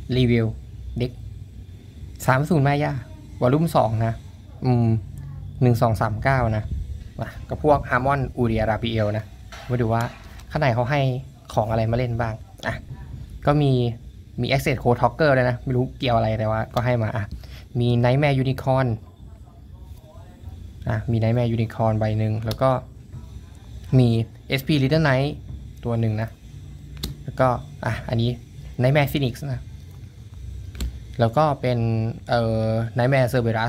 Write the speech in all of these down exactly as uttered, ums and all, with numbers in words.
รีวิวเด็กสามศูนย์มายาวอลุ่มสองนะอืมหนึ่งสองสามเก้านะก็พวกฮาร์มอนอูเรียราปิเอลนะมาดูว่าข้างในเขาให้ของอะไรมาเล่นบ้างอ่ะก็มีมี Access Code Talker เลยนะไม่รู้เกี่ยวอะไรแต่ว่าก็ให้มาอ่ะมี Nightmare Unicorn อ่ะมี Nightmare Unicorn ใบหนึ่งแล้วก็มี เอส พี Little Knight ตัวหนึ่งนะแล้วก็อ่ะอันนี้ Nightmare Phoenix นะแล้วก็เป็นเอ่อ Nightmare Cerberus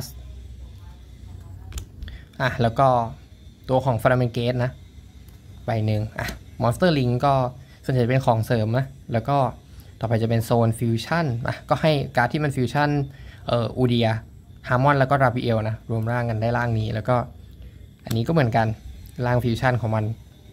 อ่ะแล้วก็ตัวของ Fragmentgate นะใบหนึ่งอ่ะ Monster Link ก็ส่วนใหญ่เป็นของเสริมนะแล้วก็ต่อไปจะเป็นโซนฟิวชั่นอ่ะก็ให้การ์ดที่มันฟิวชั่นเอ่ออูเดียฮาร์มอนแล้วก็ราบิเอลนะรวมร่างกันได้ร่างนี้แล้วก็อันนี้ก็เหมือนกันร่างฟิวชั่นของมัน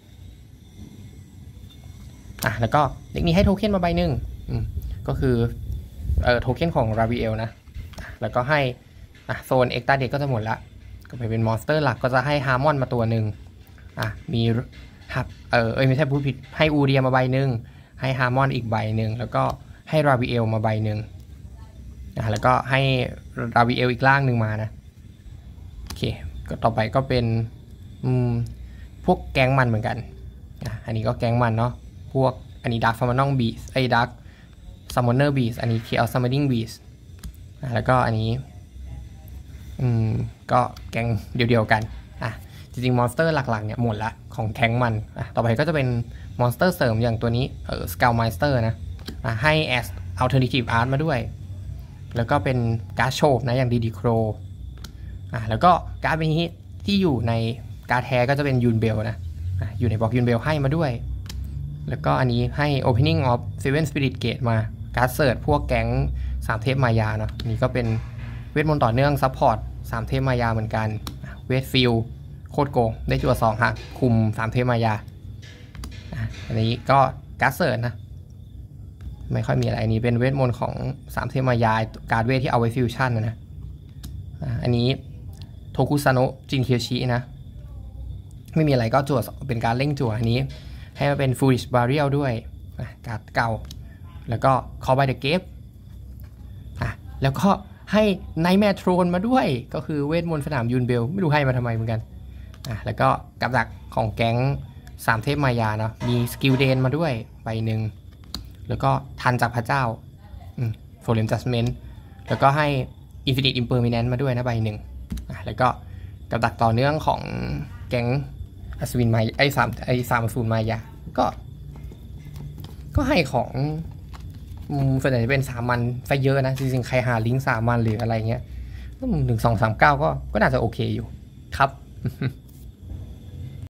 อ่ะแล้วก็เด็กนี้ให้โทเค็นมาใบหนึ่งอืมก็คือเอ่อโทเค็นของราบิเอลนะแล้วก็ให้อ่ะโซนเอ็กตาเด็กก็จะหมดละก็ไปเป็นมอนสเตอร์หลักก็จะให้ฮาร์มอนมาตัวหนึ่งอ่ะมีฮับเออเอ้ยไม่ใช่พูดผิดให้อูเดียมาใบหนึ่งให้ฮาร์มอนอีกใบหนึ่งแล้วก็ให้ราบิเอลมาใบหนึ่งนะแล้วก็ให้ราบิเอลอีกล่างหนึ่งมานะโอเคก็ต่อไปก็เป็นอืมพวกแก๊งมันเหมือนกันอ่ะอันนี้ก็แก๊งมันเนาะพวกอันนี้ดาร์คฟาร์มานองบีสไอ้ดาร์คซัมมอนเนอร์บีสอันนี้เคียวซัมมอนดิ้งบีสแล้วก็อันนี้อืมก็แก๊งเดียวๆกันอ่ะจริงๆมอนสเตอร์หลักๆเนี่ยหมดละของแก๊งมันอ่ะต่อไปก็จะเป็นมอนสเตอร์เสริมอย่างตัวนี้เออสเกลไมสเตอร์นะอ่ะให้แอสอัลเทอร์เนทีฟอาร์ตมาด้วยแล้วก็เป็นการ์ดโชว์นะอย่างดีดีโครอ่ะแล้วก็การ์ดนี้ที่อยู่ในการ์ดแท้ก็จะเป็นยูนเบลนะอ่ะอยู่ในบล็อกยูนเบลให้มาด้วยแล้วก็อันนี้ให้ Opening of Seven Spirit Gate มาการ์ดเสิร์ชพวกแก๊งสามเทพมายาเนาะนี่ก็เป็นเวทมนต์ต่อเนื่องซัพพอร์ตสามเทพมายาเหมือนกันเวทฟิลโคตรโกงได้จั่วสองฮะคุมสามเทพมายาอันนี้ก็การ์ดเสิร์ชนะไม่ค่อยมีอะไรอันนี้เป็นเวทมนต์ของสามเทพมายาการ์ดเวทที่เอาไว้ฟิวชั่นนะนะอันนี้โทคุซาโนะจินเคียวชินะไม่มีอะไรก็จั่วเป็นการเร่งจั่วอันนี้ให้มาเป็น Foolish Burial ด้วยการ์ดเก่าแล้วก็ Call by the Grave อ่ะแล้วก็ให้ Nightmare Throne มาด้วยก็คือเวทมนต์สนามยูนเบลไม่รู้ให้มาทำไมเหมือนกันอ่ะแล้วก็กับดักของแก๊งสามเทพมายาเนาะมีสกิลเดนมาด้วยใบหนึ่งแล้วก็ทันจากพระเจ้าอืม Solemn Judgment แล้วก็ให้ Infinite Impermanence มาด้วยนะใบหนึ่งอ่ะแล้วก็กับดักต่อเนื่องของแก๊งอัศวินมายไอ้สามไอ้สามอสูรมายาก็ก็ให้ของส่วนใหญ่จะเป็นสามัญซะเยอะนะจริงๆใครหาลิงก์สามัญหรืออะไรเงี้ยหนึ่งสองสามเก้าก็ก็น่าจะโอเคอยู่ครับ